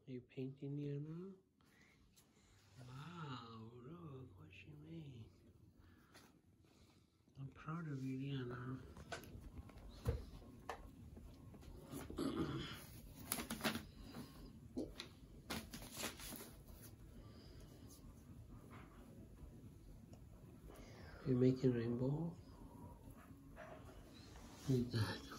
Are you painting Liana? Wow, look what she made. I'm proud of you, Liana. You're making rainbow? Look at that.